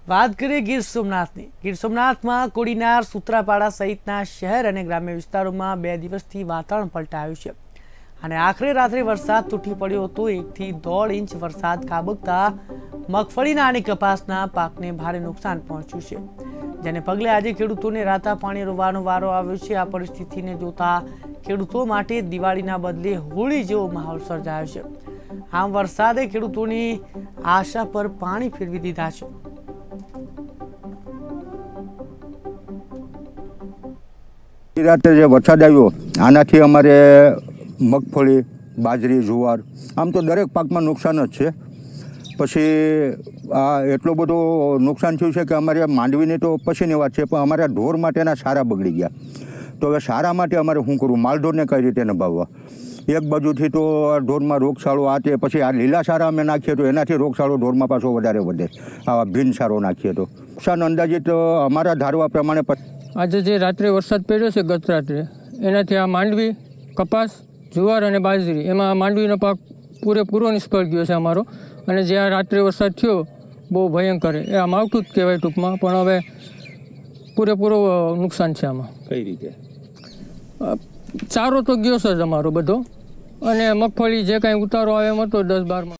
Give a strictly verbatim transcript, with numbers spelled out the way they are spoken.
વાત કરીએ ગીર સોમનાથની। ગીર સોમનાથમાં કોડીનાર, સૂત્રાપાડા સહિતના શહેર અને ગ્રામ્ય વિસ્તારોમાં બે દિવસથી વાતાવરણ પલટાયું છે અને આખરે રાત્રે વરસાદ તૂટી પડ્યો હતો। એકથી દોઢ ઇંચ વરસાદ ખાબકતા મગફળીના અને કપાસના પાકને ભારે નુકસાન પહોંચ્યું છે, જેને પગલે આજે ખેડૂતોને રાતા પાણી રોવાનો વારો આવ્યો છે। આ પરિસ્થિતિને જોતા ખેડૂતો માટે દિવાળીના બદલે હોળી જેવો માહોલ સર્જાયો છે। આમ વરસાદે ખેડૂતોની આશા પર પાણી ફેરવી દીધા છે। રાતે જે વરસાદ આવ્યો આનાથી અમારે મગફળી, બાજરી, જુવાર આમ તો દરેક પાકમાં નુકસાન જ છે। પછી આ એટલો બધો નુકસાન થયું છે કે અમારે માંડવીની તો પછીની વાત છે, પણ અમારા ઢોર માટેના સારા બગડી ગયા। તો હવે સારા માટે અમારે શું કરવું, માલઢોરને કઈ રીતે નભાવવા? એક બાજુથી તો ઢોરમાં રોગચાળો આ તે, પછી આ લીલા સારા અમે નાખીએ તો એનાથી રોગચાળો ઢોરમાં પાછો વધારે વધે। આવા ભીન સારો નાખીએ તો નુકસાન અંદાજિત અમારા ધારવા પ્રમાણે આજે જે રાત્રે વરસાદ પડ્યો છે ગત રાત્રે, એનાથી આ માંડવી, કપાસ, જુવાર અને બાજરી, એમાં માંડવીનો પાક પૂરેપૂરો નિષ્ફળ ગયો છે અમારો। અને જે આ રાત્રે વરસાદ થયો બહુ ભયંકર, એ આ માવઠું જ કહેવાય ટૂંકમાં, પણ હવે પૂરેપૂરો નુકસાન છે આમાં। કઈ રીતે? ચારો તો ગયો છે જ અમારો બધો, અને મગફળી જે કાંઈ ઉતારો આવે એમ હતો દસ બારમાં।